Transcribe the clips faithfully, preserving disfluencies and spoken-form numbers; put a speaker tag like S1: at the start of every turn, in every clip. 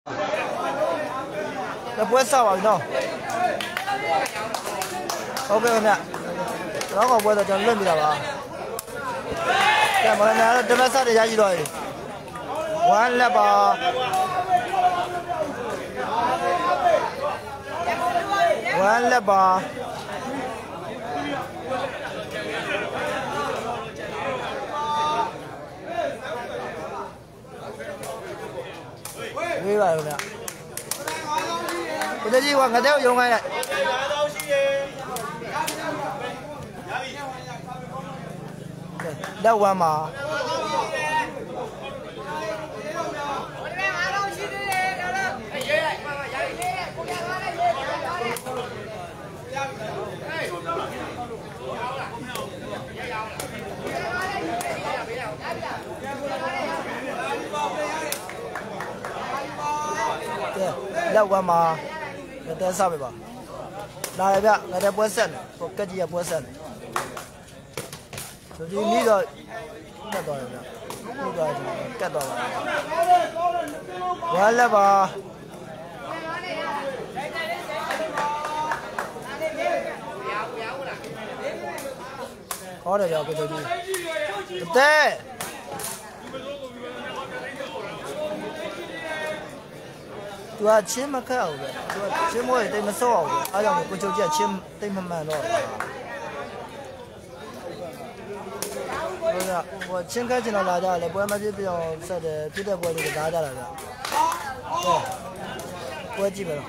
S1: 那不会烧啊，你喏。OK 兄弟，老高不会就冷不了吧？这我那这边烧的下去了，完了吧？完了吧？没办法了，不得几万，我都用来。六万嘛。六万嘛，那得啥吧？那边那得不省，我自己也不省。所以你个干多少钱？你个干多少？完了吧？好的呀，不着急。对。对啊，钱没开好的，对啊，钱我也得没少好的，哎呀，我不就这钱得没买了。是啊，我钱开进了大家了，不然嘛就比较啥的，别的国家就大家来了。对，我基本上，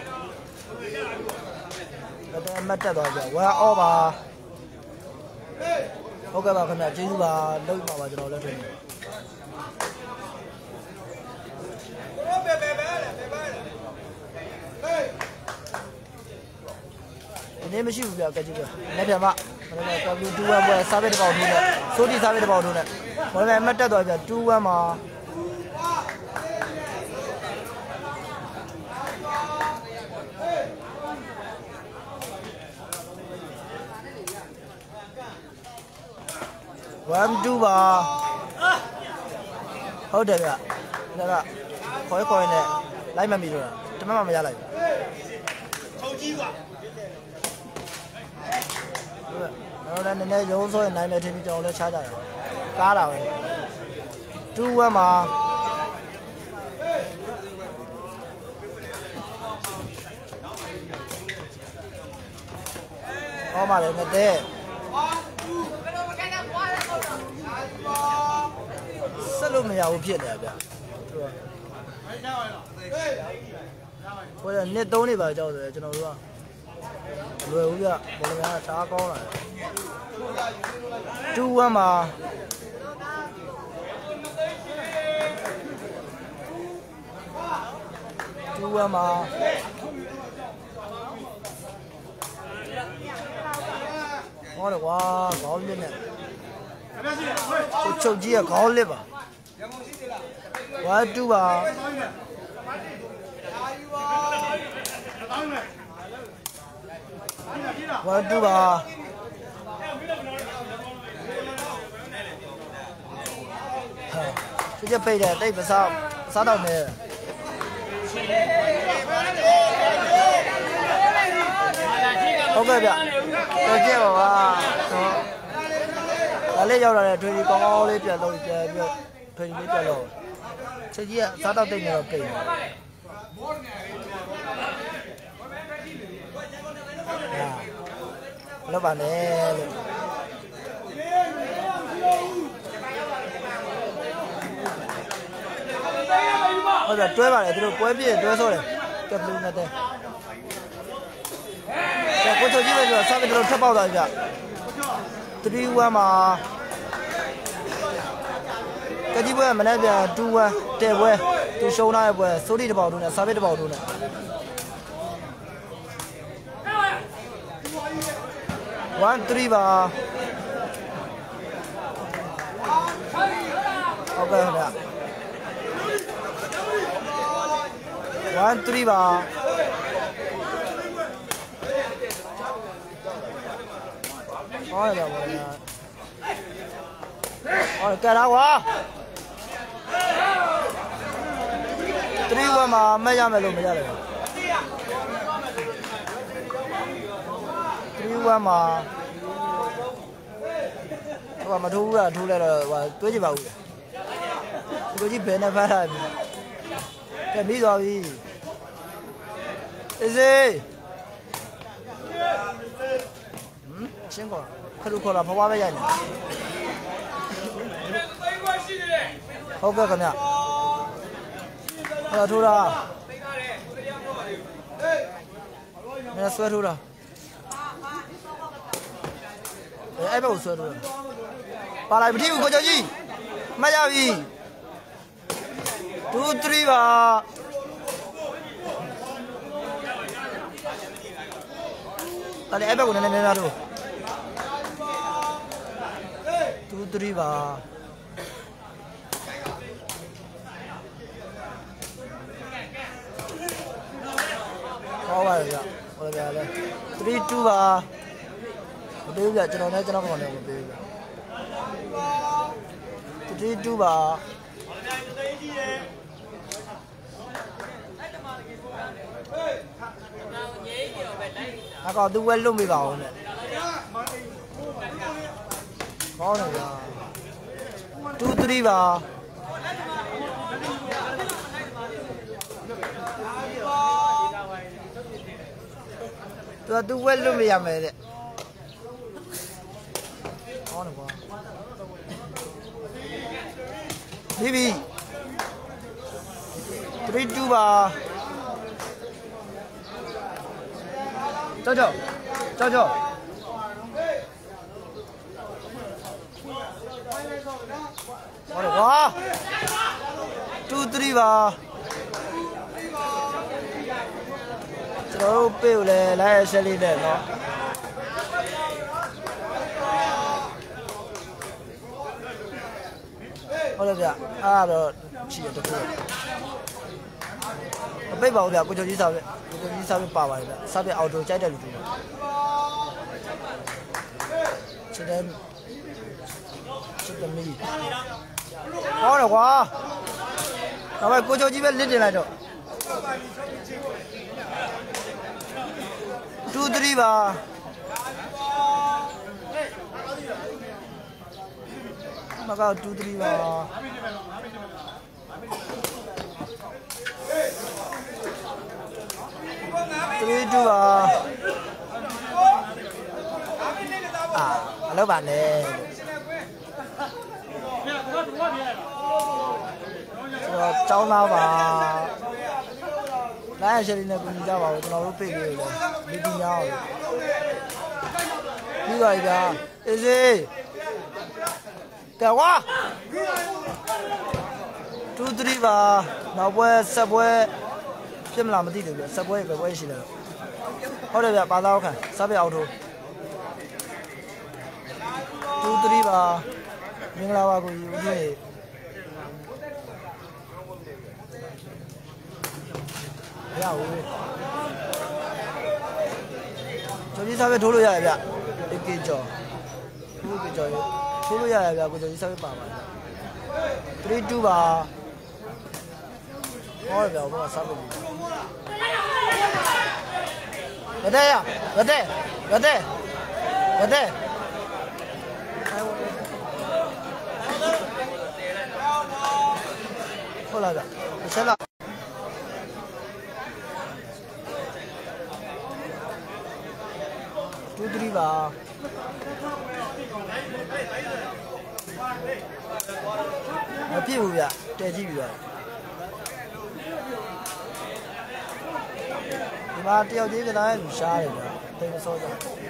S1: 那得没挣多少钱，我要二吧。OK 吧，兄弟，记住吧，六毛吧就到了这里。你们媳妇不要赶紧过，那天吧，那个搞个猪万不三百的包头的，手提三百的包头的，我那没挣多少钱，猪万嘛。万猪吧，好这个，那个，可以可以的，来嘛米了，这么嘛没下来。好几万。然后呢，那那有时候那边天气叫我来掐架，干了，猪啊嘛，好嘛的，那得，十六没有骗的呗，是吧？或者你兜里边叫的，知道是吧？对，我讲我那边查高了，猪啊嘛，猪啊嘛，我的话高点呢，我手机也高了吧，我猪吧。我猪吧，这些背的得不少，少到没？好个的，再见吧吧。那里要来推的刚好的别路别别推的别路，这些少到得没有给。老板呢？我这追吧嘞，这个关闭多少嘞？这不应该的。这我手机那个上面这个车报道一下，这里有嘛？这地方没那边猪啊，这位就收那一部，手里的包住呢，上面的包住呢。One three 吧 ，OK 兄弟 ，One three 吧，好的我的，好的，该打我。 three one မှာမဲ့ရမယ်လို့မရတယ် three one မှာဟိုမထိုးဘူးလားထိုးလိုက်တော့ဟိုတွေးကြည့်ပါဦးဒီလိုကြီးဘယ်နဲ့ဖမ်းထားပြီကဲပြီးသွားပြီအေးစေးဟမ်ရှင်းကောခလူခေါ်လာဘွားပဲရိုက်နေဟုတ်ကဲ့ခင်ဗျအဲ့ထိုးတာမင်းဆွဲထိုးတာအဲ့ဘက်ကိုဆွဲထိုးတာပါလိုက်မထီးဘူးကိုကျော်ကြီးမှတ်ရပြီtwo threeပါအဲ့အဲ့ဘက်ကိုနည်းနည်းနည်းနည်းထိုးtwo threeပါဟောပါရကြဟောကြလဲthree twoပါမပေးဘူးကြကျွန်တော်လည်းကျွန်တော်ကောင်လည်းမပေးဘူးthree twoပါအကောင်သူဝဲလွတ်မိပါအောင်နဲ့ဟောနေကြtwo threeပါသူကသူဝဲလွတ်မရမယ်တဲ့ဟောနေကွာဒီဘီthree twoပါကြောက်ကြောက်ကြောက်ကြောက်ဟောနေကွာtwo threeပါကျွန်တော်တို့ပြေကိုလည်းလိုက်ရဆက်လေးနဲ့နော်ဟုတ်တယ်ဗျအားတော့ချီရတခုအပိတ်ပါဦးဗျကိုကျော်ကြီးစားပဲကိုကျော်ကြီးစားပဲပါပါတယ်ဗျစားပဲအော်တိုကြိုက်တယ်လူတွေချစ်တယ်ချစ်တယ်မီဟောတော့ကွာဒါပေမဲ့ကိုကျော်ကြီးပဲလစ်တင်လိုက်တော့two threeပါမကောက်two threeပါthree twoပါအာမလုပ်ပါနဲ့ကျွန်တော်ကျောင်းသားပါလာရရှယ်နဲ့ကိုကြပါဦးကျွန်တော်တို့ဖိတ်လေးလေဒီပညာအောင်ပြီးပါပြီဗျာအေးစေးကဲဝါtwo threeပါနောက်ပွဲဆက်ပွဲဖြစ်မလားမသိဘူးဗျဆက်ပွဲပဲပွဲရှိတယ်ဟုတ်တယ်ဗျပါသားခံစားပြအောင်ထိုးtwo threeပါမင်္ဂလာပါကိုကြီးဦးကြီးရအောင်ကျော်ကြီးစားပဲထိုးလို့ရတယ်ဗျအေကေကျော်ထိုးကေကျော်ထိုးလို့ရတယ်ဗျကိုကျော်ကြီးစားပဲပါပါတယ်three twoပါဟောဗျဘာစားလို့ရတဲ့ရရတဲ့ရတဲ့ရတဲ့ဟုတ်လားဗျဆက်လာtwo threeပါမဖြစ်ဘူးဗျတဲကြည့်ပြီဗျဒီမှာတယောက်သေးကတိုင်းလူရှားတယ်ဗျတိတ်မစောကြ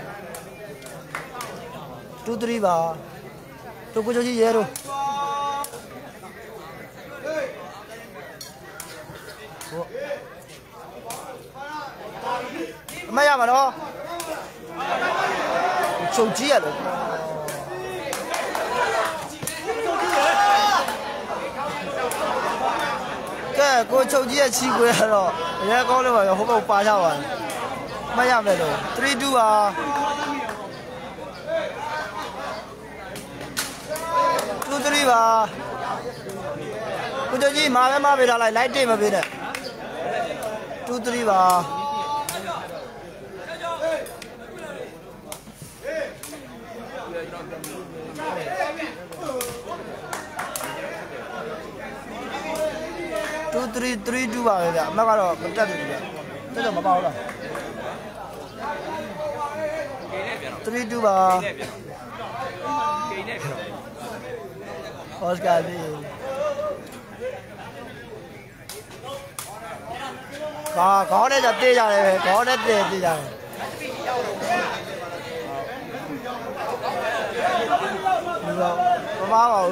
S1: two threeပါတို့ကိုချိုကြီးရဲတော့အမရပါတော့ချုပ်ကြီးရတယ်ကဲကိုချုပ်ကြီးရဲ့ချီခွေကတော့အရင်ကောင်းလို့ပါရောဟိုဘက်ပါကြပါမှတ်ရမယ်တော့three twoပါtwo threeပါကိုချုပ်ကြီးမာပဲမပေးထားလိုက်လိုက်တိတ်မပေးနဲ့ two three 吧。two three three two 吧，这没搞到，没带进去，这就没搞了。three two 吧。我是干的。搞搞的就对下来，搞的对对下来。你说，我妈搞，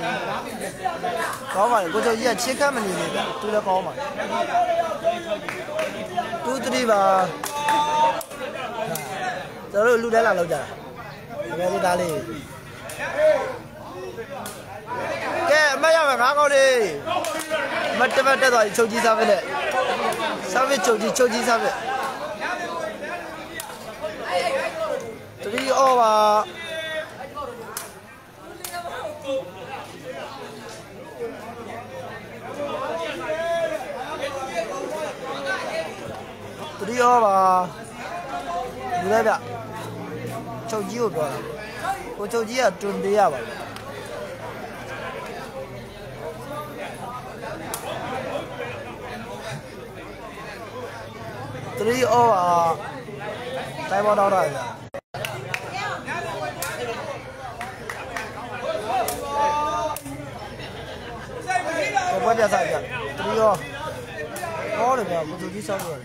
S1: 搞嘛，我就一切看嘛你那个，都在搞嘛。都这里吧，这路路在哪路着？那个在哪里？给，没要没搞搞的，没这么这到手机上面的。上面手机手机上面，这里二吧，这里二吧，你那边手机有多少？我手机也准备呀吧。这里哦啊，带不到的。我不别啥子，这里哦，好的嘛，不手机少个。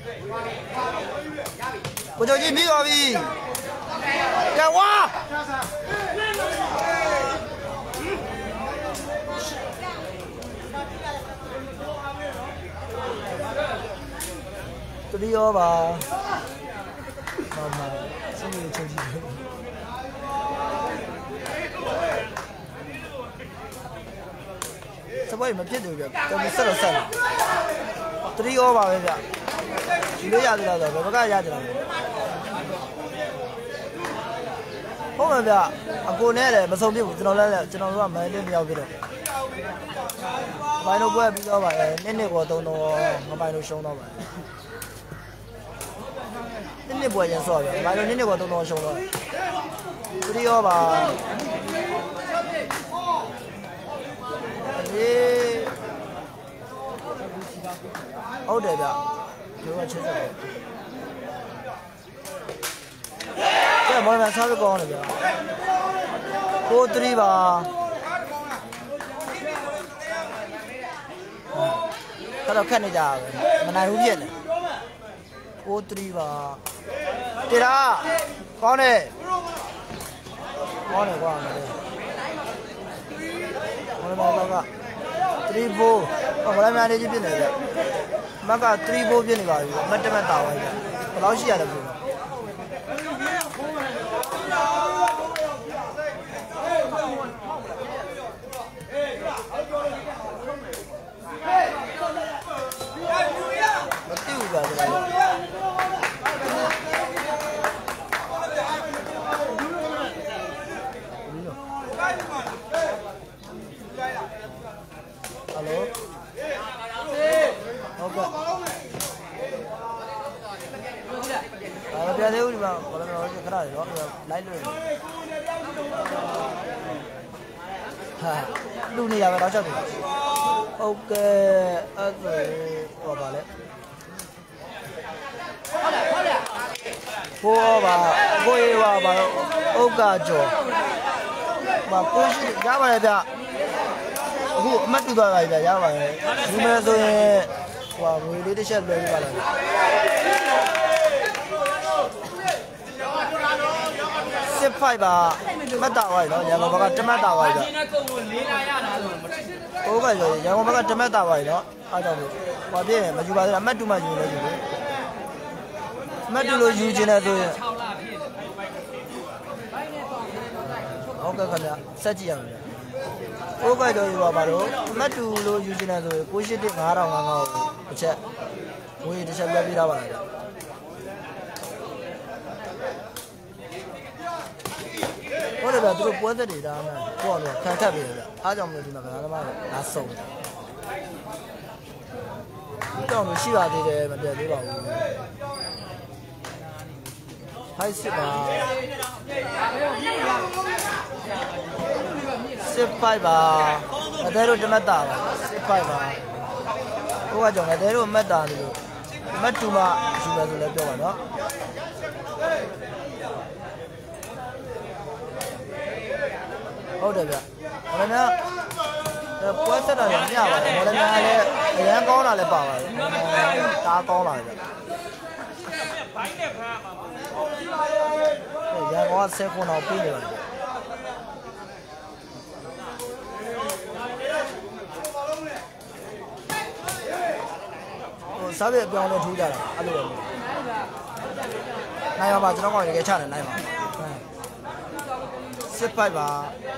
S1: 不手机比个比，干哇！这里有吧？妈妈，这里有手机。这把也没骗对不对？这没死了死了。这里有吧？这边，这里压着了的，这个压着了。后面边，啊，过年嘞，没送礼物，只能来了，只能说买点料给了。买到过来比较吧，年年过冬冬，我买到熊到吧。你那不会认错的，反正你那个都弄凶了。这里有吧？你哦这边，给我吃这个。这毛面差不多那边。我这里吧，他都看那家伙，没拿邮件的。我这里吧。对啦，光的，光的光的，我来买个，这里不，我来买的这边那个，买个这里不边那个，买这边大碗的，不老些的不。我丢个这个。Hello. Okay. Kalau dia tahu juga, kalau dia orang kerja, orang lain tu. Ha, lu ni apa macam tu? Okay, aku apa le? Boba, boya apa? Okajo. Bagus, apa dia? အခုအမှတ်တူသွားပါပြီဗျာရပါတယ်ဒီမဲ့ဆိုရင်ဟိုငွေလေးတစ်ချက်လွှဲပြပါလားစစ်ဖိုက်ပါမှတ်တာပါနော်ရန်ကုန်ဘက်ကတမတ်တာပါဗျာဟိုကရရန်ကုန်ဘက်ကတမတ်တာပါနော်အားကြောင့်လို့ဟောပြည့်မယူပါသေးအမှတ်တူမှယူလို့ယူလို့အမှတ်တူလို့ယူခြင်းနဲ့ဆိုရင်ဟုတ်ကဲ့ခင်ဗျစက်ကြည့်ရမယ်โอ้ก็တော့ယူပါပါတော့အမှတ်တူလို့ယူချင်တယ်ဆိုရင်ကို၈၁ ၅၅၀၀ကိုတစ်ချက်ငွေတစ်ချက်ပြပေးထားပါလားဟုတ်တယ်ဗျသူတို့ပွဲသက်တွေဒါမှပေါ့လို့ခံထပ်ပြီးတယ်ဗျအားကြောင့်မလို့ဒီမှာကစားသမားကငါစုံတယ်ကြောင်လို့ရှိပါသေးတယ်မပြတ်သေးပါဘူးဖိုက်စစ်ပါစစ်ဖိုက်ပါငါတဲတို့တမတ်တာပါစစ်ဖိုက်ပါဟိုကကြောင့်ငါတဲတို့မတ်တာလို့မတ်တူမယူမယ်ဆိုလည်းပြောပါတော့ဟုတ်တယ်ဗျဟောလည်းများပွဲဆက်တာလည်းမျှပါတယ်ဟောလည်းများလည်းအရန်ကောင်းတာလည်းပါပါတယ်တားကောင်းလာတယ်ဗျဘိုင်းနဲ့ဖမ်းပါရန်ကုန်ကဆယ်ခုနောက်ပြီးနေပါတယ်ဟိုစားပြအပြောင်းလဲထူးကြတာအဲ့လိုပဲနိုင်ပါပါကျွန်တော်ကောင်တကယ်ချတယ်နိုင်ပါစစ်ဖိုက်ပါ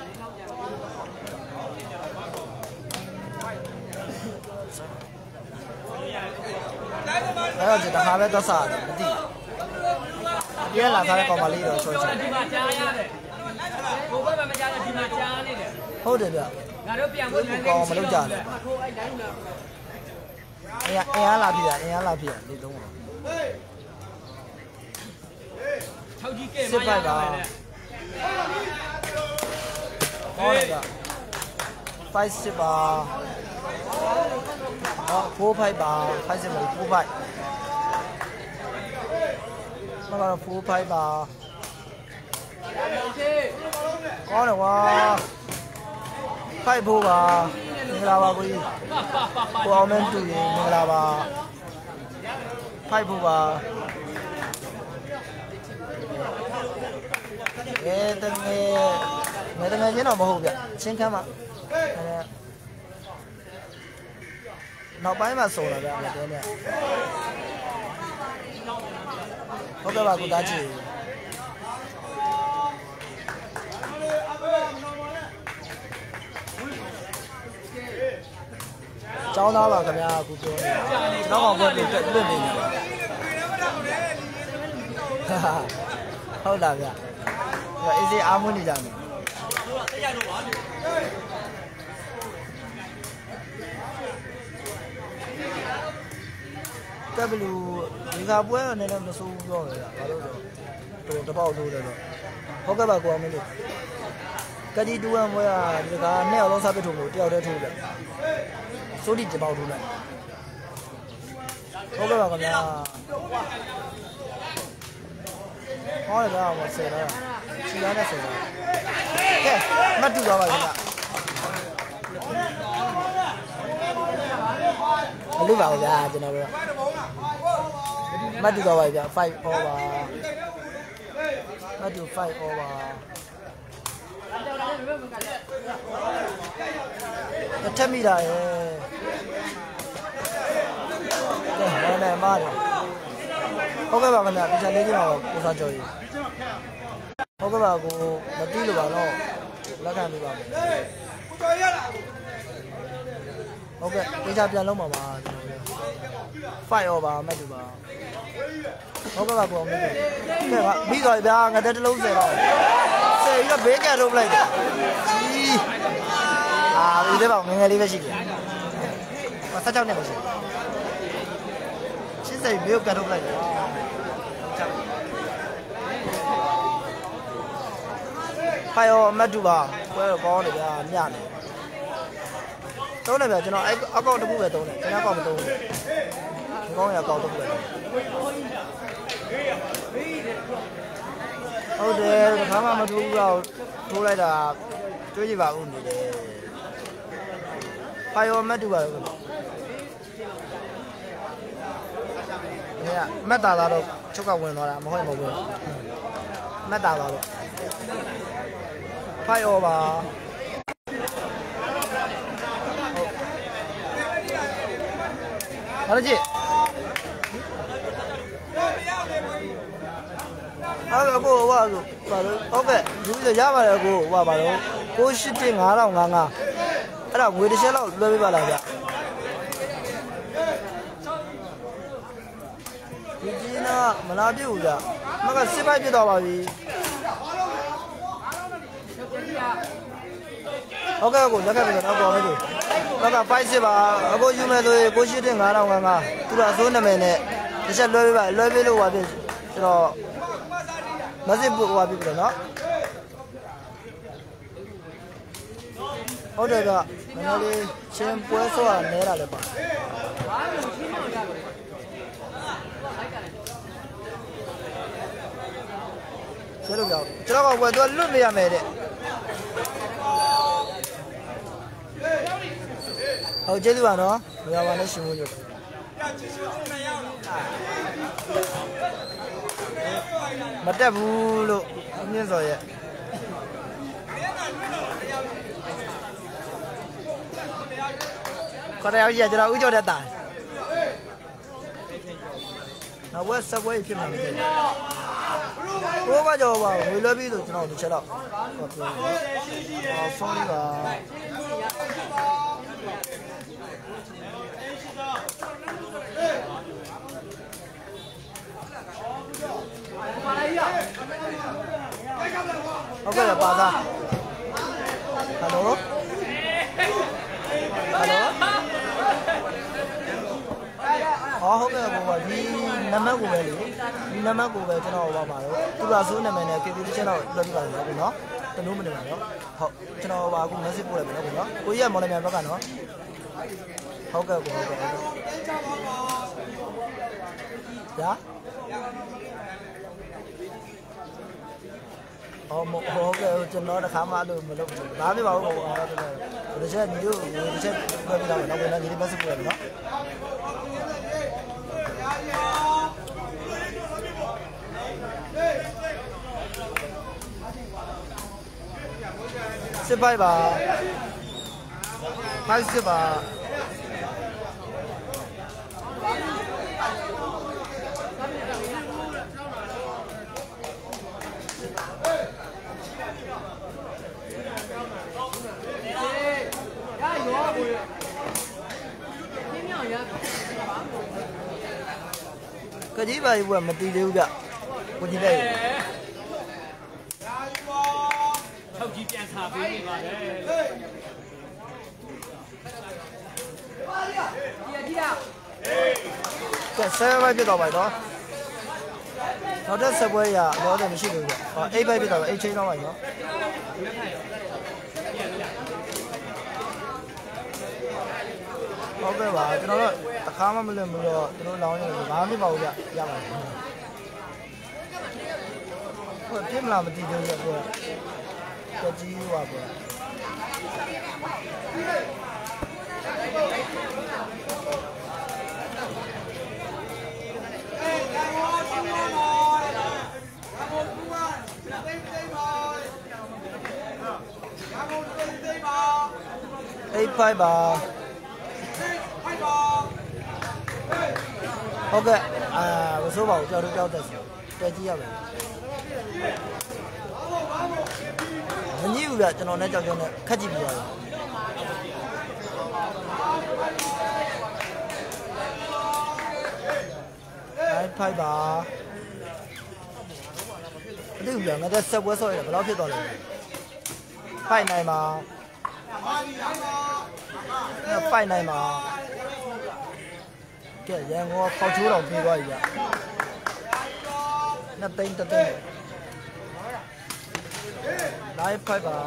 S1: အဲ့တော့ဒီတစ်ခါပဲတော့စားတယ်မသိပြဲလာထားတဲ့ကောင်မလေးတော့ဆွဲချင်ဒီမှာကြားရတယ်ဘိုးဘက်မကြားတဲ့ဒီမှာကြားနေတယ်ဟုတ်တယ်ဗျငါတို့ပြန်ဖို့ကောင်မလုပ်ကြတယ်ထိုးအဲ့တိုင်းလားအင်းအင်းလာပြအင်းလာပြနေသုံးပါ၆ကြီးကဲမရပါနဲ့ဟောတယ်ဗျဖိုက်စစ်ပါဟောဖိုးဖိုက်ပါဖိုက်စစ်မလို့ဖိုးဖိုက်မကတော့ဖိုးဖိုက်ပါဟောတယ်ကွာဖိုက်ဖိုးပါမင်္ဂလာပါကိုကြီးကိုအောင်မင်းတူရင်မင်္ဂလာပါဖိုက်ဖိုးပါအဲတငယ်ငယ်တငယ်ချင်းတော့မဟုတ်ဗျချင်းခမ်းမှာအဲနောက်ပိုင်းမှာစုံလာဗျအဲ့ဒါနဲ့ဟုတ်ကဲ့ပါကိုသားကြီးကျောင်းသားပါခင်ဗျာအခုပြောနေကျွန်တော်ကောင်ကပြည့်ပြည့်နေတယ်ဟုတ်လားဗျအေးစေးအားမွေးနေကြမယ်တက်ဘလူဒီကပွဲနဲ့လည်းမစိုးဘူးပြောတယ်ဗျာဘာလို့လဲတော်တပေါက်ထိုးတယ်တော့ဟုတ်ကဲ့ပါကိုအောင်မင်းတို့ကတိတူဝမ်ပွဲကဒီကနှစ်ယောက်လုံးစားပစ်ထုံလို့တယောက်တည်းထိုးတယ်စိုးတိတပေါက်ထိုးလိုက်ဟုတ်ကဲ့ပါခင်ဗျာဟောရတာမဆယ်တော့စီရနဲ့ဆယ်တော့ကဲမတူတော့ပါခင်ဗျာမလုပ်ပါဘူးဗျာကျွန်တော်တို့မတူတော့ပါဗျာfive over မတူfive over တစ်ထက်မိတာရဲ့ကဲနာမည်မားတယ်ဟုတ်ကဲ့ပါခင်ဗျာဒီချက်လေးကြီးမှာကိုစားကြော်ကြီးဟုတ်ကဲ့ပါကိုမတီးလို့ပါတော့လက်ခံပေးပါမယ်ဟုတ်ကဲ့ဒီချက်ပြန်လုံးပါပါကျွန်တော်တို့five over မတူပါဟုတ်ကဲ့ပါကိုမင်းတို့ကဲပါပြီးတော့ဗျာငါတက်တလုံးဆယ်တော့ဆယ်ပြီးတော့ဘေးကတ်ထုတ်လိုက်တယ်ကြီးအာဒီတဲ့ပေါ့ငငယ်လေးပဲရှိတယ်ဟောဆက်ကြောက်နေပါရှိရှင်းစိတ်ဘေးကတ်ထုတ်လိုက်တယ်ဖိုင်ရောအမတ်တူပါပွဲတော့ကောင်းတယ်ဗျာညနေသုံးတယ်ဗျာကျွန်တော်အကောင့်တစ်ခုပဲသုံးတယ်ကျွန်တော်အကောင့်မသုံးဘူးဒီကောင်းရအကောင့်တစ်ခုပဲဟုတ်တယ်ခါမှမထိုးဘူးတော့ထိုးလိုက်တာတွေးကြည့်ပါဦးနေတယ်ဖိုင်ရောအမတ်တူပါလို့เนี่ยမက်တာလာတော့ချုပ်ကဝင်သွားတာမဟုတ်မဟုတ်ဘူးမက်တာလာတော့ဖိုင်အော်ပါဟုတ်ဟာကြည့်အဲ့တော့ကိုဟိုပါလို့ပါလို့ဟုတ်ကဲ့ဒီလိုရပါတယ်ကိုဟိုပါပါတော့ကိုရှစ်တင်ငါးထောင်ငါးငါးအဲ့ဒါငွေတစ်ချက်လောက်လွှဲပေးပါလားဗျဒီကြီးနာမလာပြဘူးဗျမကစစ်ပိုက်ပြတော့ပါပြီဟုတ်ကဲ့ကိုလက်ခံပြီးတော့ကောင်းပြီ။နောက်ကfiveစစ်ပါအခုယူမယ်ဆိုရင်ကိုရှိတဲ့ငါးထောင်ငါးငါးသူတို့အစိုးနာမည်နဲ့တစ်ချက်လွှဲပေးပါလွှဲပေးလို့ဟောဖြစ်ကျွန်တော်မက်ဆေ့ပို့ဟောပြပြတယ်နော်ဟုတ်တယ်ကနည်းနည်းလေးချင်းပွဲဆော့ရနဲတာလည်းပါကျလို့ကြောက်ကျွန်တော်ကပွဲတော့လွတ်မရမယ်တဲ့ဟုတ်ကျေးဇူးပါနော်ဘယ်ပါလဲရှင်မို့ညမတက်ဘူးလို့မြင့်စော်ရဲ့ခရရောက်ကြီးကျွန်တော်ဥကြော်တဲ့တာနောက်ဝက်ဆက်ဝဲဖြစ်မှာမသိဘူးဘိုးကကြောပါဝေလွှဲပြီးဆိုကျွန်တော်တစ်ချက်တော့ဟုတ်ပြောအော်ဆုံးပါဟုတ်ကဲ့ပါသားဟယ်လိုဟယ်လိုအော်ဟုတ်ကဲ့ဘောဒီနံပါတ်ကိုပဲလေဒီနံပါတ်ကိုပဲကျွန်တော်ဟောပါတော့သူကဆိုးနာမည်နဲ့ K P တစ်ချက်တော့လွှတ်ပြပါမယ်ဗျာနော်တလို့မနေပါတော့ဟုတ်ကျွန်တော်ဟောအခု message ပို့လိုက်ပြီနော်ကိုကြီးကမော်လမြိုင်ဘက်ကနော်ဟုတ်ကဲ့ကိုဟုတ်ကဲ့ဗျာအော်မဟုတ်ကဲ့ကျွန်တော်တခါမှလို့မလုပ်ဘူးဒါပြပါဦးဟုတ်တယ်ဒီချက်ညီတို့ဒီချက်ပြောပြတော့တော့ဘယ်နဲ့ညီလေး message ပို့လိုက်ပြီနော်စစ်ပိုက်ပါဖိုက်စစ်ပါကကြီးပါဘူးကမတီးသေးဘူးဗျကိုကြီးလိုက်ထောက်ကြီးပြန်ခါပေးနေပါလေကဲဆယ်ဘိုက်ပြတော့ပါတော့နောက်တဲ့ဆက်ပွဲရတော့တယ်မရှိဘူးဗျဟောအိတ်ဘိုက်ပြတော့အိတ်ချင်းတော့ပါနော်ဟုတ်ကဲ့ပါကျွန်တော်တို့အခါမှမလွတ်ဘူးတော့ကျွန်တော်လောင်းနေတယ်ဘာမှမပါဘူးဗျရပါတယ်ဟုတ်ပြင်းမလားမသိသေးဘူးကွာကြကြီးဟွာကွာeight five ပါဟုတ်ကဲ့အာမစိုးပါဘူးကြောက်တော့ကြောက်တတ်စီတဲကြီးရမယ်မညစ်ဘူးဗျကျွန်တော်နဲ့ကြောက်ကြောက်နဲ့ခက်ကြည့်ပြရတယ်eight fiveပါအတူဗျငါတက်ဆက်ပွဲဆော့ရတယ်ဘယ်လောက်ဖြစ်သွားလဲဖိုက်နိုင်ပါဖိုက်နိုင်ပါကဲရန်ကုန်ခေါက်ချိုးတော်ပြေးသွားပြီဗျနှစ်သိန်းတစ်သိန်းlive five ပါ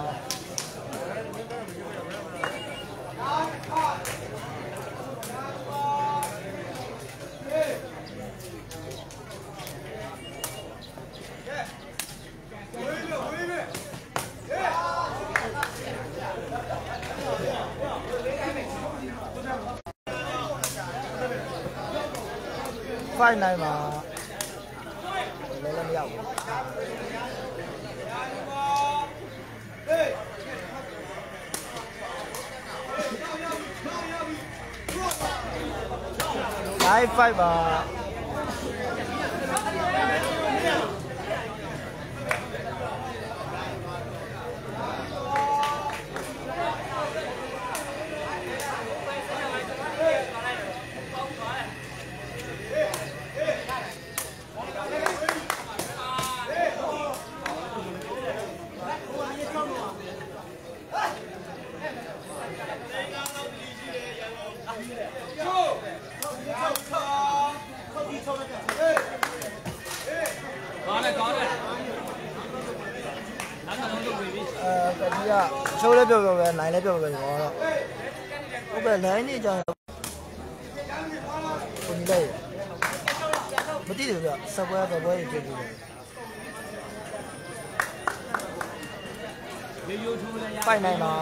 S1: ဖိုင်နိုင်ပါလည်းလည်းမရဘူးlive five ပါGo! ကြီးကချိုးလည်းပြောပြောပဲနိုင်လည်းပြောပြောပဲဟောတော့ဟုတ်ပဲလိုင်းနေကြကိုကြီးလိုက်မသိတယ်ဗျစပွဲတော့ပွဲကြီးဖြစ်ပြီးပိုက်နိုင်လား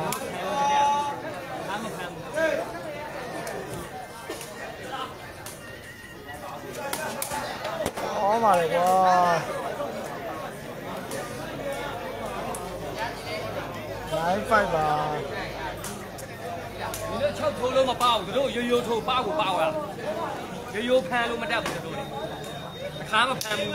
S1: ဟောမှာလေကွာnine five ပါ
S2: 你那敲头了嘛包，这都悠悠头包不包呀？悠悠盘了嘛带不得多的，看嘛盘不。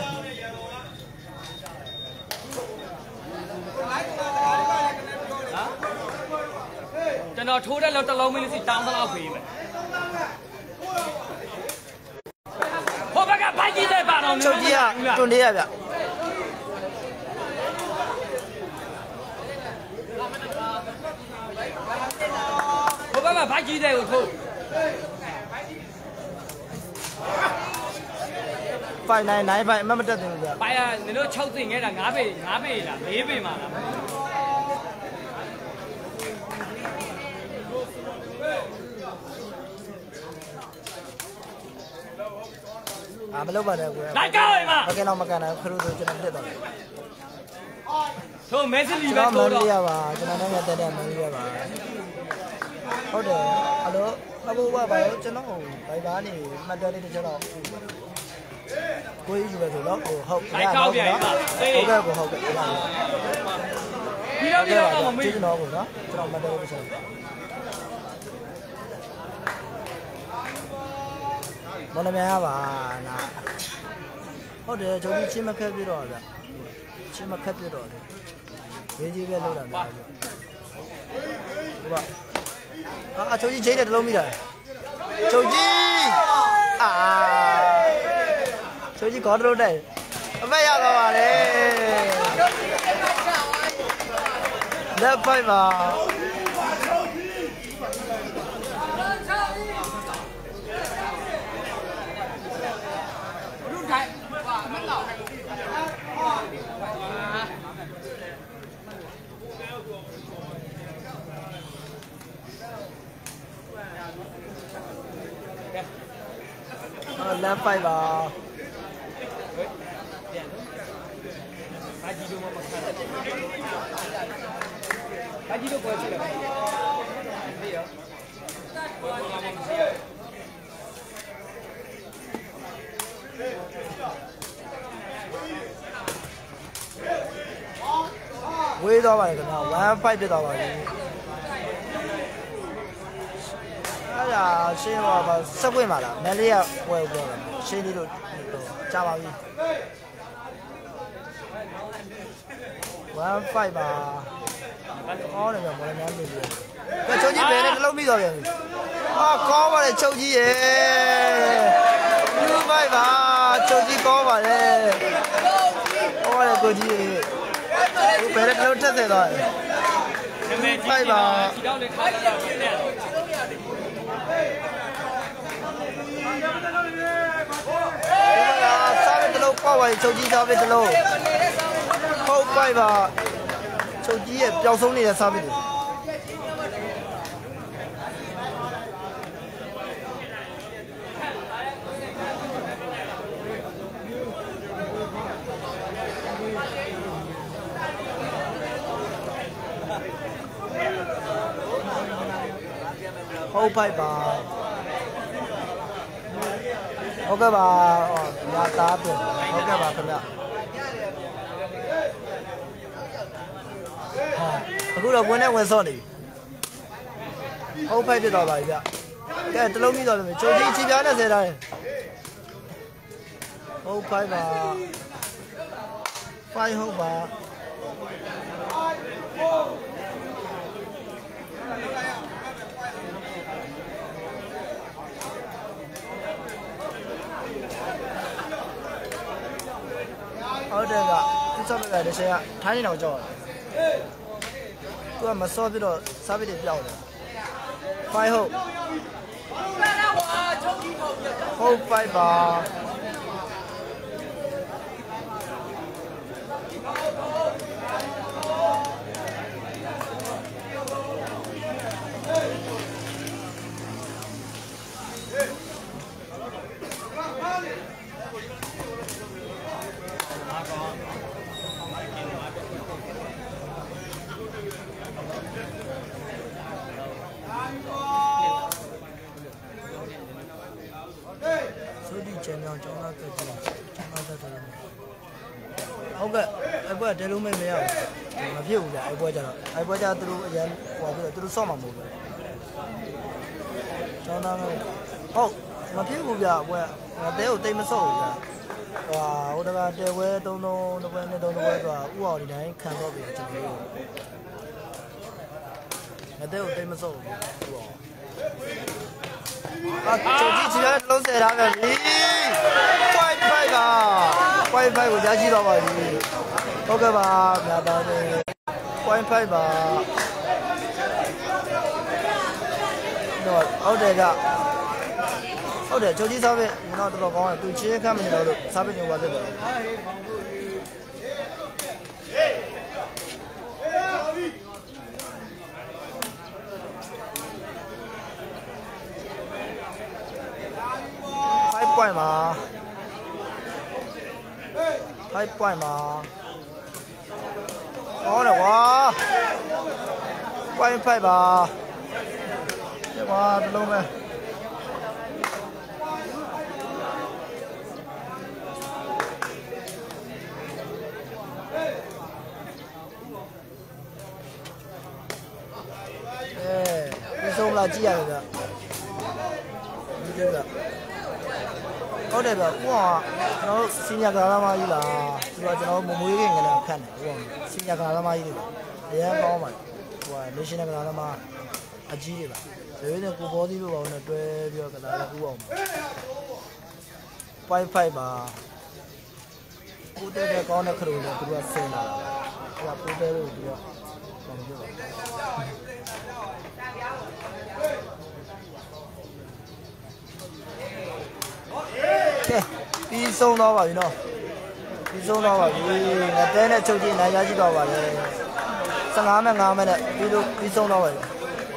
S2: 啊？真的抽的了，这老妹子是当不老亏呗。我把个牌子再发到你。
S1: 手机啊，重点呀！
S2: 我把个牌子再有抽。
S1: five nine nine five မမတက်တယ်ဗျာ
S2: 牌啊，你那敲字应该是五倍、五倍啦，六倍嘛。
S1: အာမလုပ်ပါနဲ့ကွယ်
S2: 来搞一嘛。
S1: မကင်တော့မကန်တော့ခရုဆိုကျွန်တော်တက်တော့တယ်
S2: 抽没事里
S1: ကျွန်
S2: 边
S1: တော်မ
S2: 抽
S1: လေးရ
S2: 到。
S1: ပါကျွန်တော်လည်းတက်တဲ့မလေးရပါဟုတ်တယ်အဲ့လိုအဘိုးကပါကျွန်တော်ဘိုင်ဘာနေမှတ်တယ်လေးတစ်ချက်တော့ကိုကြီးယူပဲဆိုတော့ဟုတ်ဟုတ်ကဲ့ဟုတ်ကဲ့ကိုဟုတ်ကဲ့
S2: 你那你那干嘛没？
S1: ကျွန်တော်ကိုနော်ကျွန်တော်မှတ်တယ်လေးတစ်ချက်မနမရပါနာဟုတ်တယ်ကျွန်တော်ချင်းမခက်ပြတော့ဗျချင်းမခက်ပြတော့တယ်ရေးကြီးပဲလောက်တာများဗျဟုတ်ပါအာချုပ်ကြီးချိန်တယ်တလုံးမိတာချုပ်ကြီးအာချုပ်ကြီးခေါ်တော့တယ်အမရပါပါလေလက်ပိုက်ပါလမ်းပိုက်ပါ
S2: ဘာကြီးတို့မမခါတယ်ဘာကြီးတို့ပေါ်ချင်တယ်ဒီရောဘာမှမရှိရ
S1: ဝေးသွားပါလေခင်ဗျာone fiveပြသွားပါပြီအဲ့ဒါရှင်းပါပါစက်ပွင့်ပါလားမလေးကဝယ်ပြောတယ်ရှင်းလေးတို့ကြာပါပြီone fiveပါဟောတယ်ဗျမော်လမြိုင်ပြည်ပြီကချုပ်ကြီးပဲတစ်လုံးပြီးသွားပြန်ပြီဟာကောင်းပါလေချုပ်ကြီးရေtwo fiveပါချုပ်ကြီးကောင်းပါလေဟောတယ်ကိုကြီးရေဘယ်တစ်လုံးထက်ဆက်သွားလဲfiveပါ
S2: ခြေတော့လေခါတာပြည့်နေတယ်
S1: စားပဲတလုံးပေါ့ပါချုပ်ကြီးစားပဲတလုံးဟုတ်ပိုက်ပါချုပ်ကြီးရဲ့ပျောက်ဆုံးနေတဲ့စားပဲတွေဟုတ်ပိုက်ပါဟုတ်ကဲ့ပါဟောညာသားပြန်ဟုတ်ကဲ့ပါခင်ဗျဟာအခုတော့ဝင်နဲ့ဝင်စော့နေပြီဟုတ်ဖိုက်ပြတော့ပါပြီဗျကဲတလုံးပြီးတော့မယ်ချိုကြီးချီပြားနဲ့ဆယ်ထားတယ်ဟုတ်ဖိုက်ပါဖိုက်ဟုတ်ပါဟုတ်တယ်ကသူစားပြတယ်တစ်ချိန်ကထိုင်းနေတော့ကြောက်တယ်သူကမစောပြတော့စားပြတယ်ပြောက်တယ်ဖိုင်ဟုတ်ဟုတ်ဖိုင်ပါ前面ကျောင်းသားတက်ကြီးကျောင်းသားတက်တယ်ဟုတ်ကဲ့အဲ့ဘက်တဲလုံးမဲမရဘူးမဖြစ်ဘူးဗျအဲ့ဘက်ကျတော့အဲ့ဘက်ကျသူတို့အရင်ဟောပြီးတော့သူတို့ဆော့မှာမဟုတ်ဘူးကျောင်းသားမဲဟုတ်မဖြစ်ဘူးဗျဘက်တဲကိုတိတ်မဆော့ဘူးဗျဟိုဟိုတကတဲဝဲသုံးသုံးတစ်ပွဲနဲ့သုံးတစ်ပွဲဆိုတာဥအောင်ဒီတိုင်းခံတော့ပြီကျွန်တော်တို့မတဲကိုတိတ်မဆော့ဘူးဗျဥအောင်啊，手机起来拢射他个哩，怪快吧，怪快我家知道吧哩，OK 吧，明白的，怪快吧，对，好的个，好的，手机上面，你那这个讲的，对企业看不到的，上面就我这个。怪嘛，太怪嘛，好了哇，怪快吧，哇，这弄没？哎，你送垃圾啊这个，你这个。ဟုတ်တယ်ဗျဥအောင်ကျွန်တော်စင်ညာကလာသမားကြီးလားသူကကျွန်တော်မမွေးခင်ကလည်းဖတ်တယ်ဥအောင်စင်ညာကလာသမားကြီးတွေအရင်ကောင်းပါဟိုက national ကလာသမားအကြီးတွေပါဒါပေမဲ့ကိုဘောသီးလိုပါဦးနဲ့တွဲပြီးတော့ကလာတဲ့ဥအောင်ပိုင်ဖိုက်ပါကိုတဲ့တဲ့ကောင်းတဲ့ခရိုးတွေသူကဆင်းလာတာသူကပိုတဲ့လို့သူကဘာလို့ပြောလဲကဲပြီးဆုံးတော့ပါပြီနော်ပြီးဆုံးတော့ပါပြီငါတဲနဲ့ချုပ်ကြည့်နိုင်ရရှိတော့ပါလေဆယ်ငါးမိနစ်ငါးမိနစ်ပြီးလို့ပြီးဆုံးတော့ပါပြီ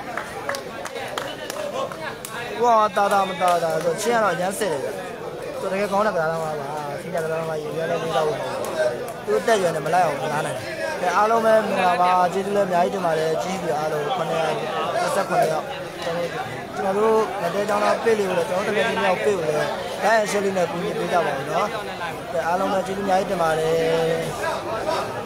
S1: ဟောတာတာမတာတာဆိုချင်းကတော့ရမ်းစစ်တယ်သူတကယ်ကောင်းတဲ့ကစားသမားပါချင်းတဲ့ကစားသမားကြီးရွေးလဲပြီးတော့သူတက်ရွယ်နဲ့မလိုက်အောင်မလားနိုင်တယ်အားလုံးပဲမင်္ဂလာပါကျေးဇူးလည်းအများကြီးတင်ပါတယ်ကြီးပြီအားလုံးခုနှစ်ဆက်ခုနှစ်ယောက်ကျွန်တော်တို့ငတဲကြောင်းတော့ပြေးလို့လည်းကျွန်တော်တကယ်ကြီးမြောက်ပြေးလို့လည်းဒါရဲ့ရှယ်လီနဲ့ပြင်ပေးကြပါဦးနော်အားလုံးပဲကျေးဇူးအများကြီးတင်ပါတယ်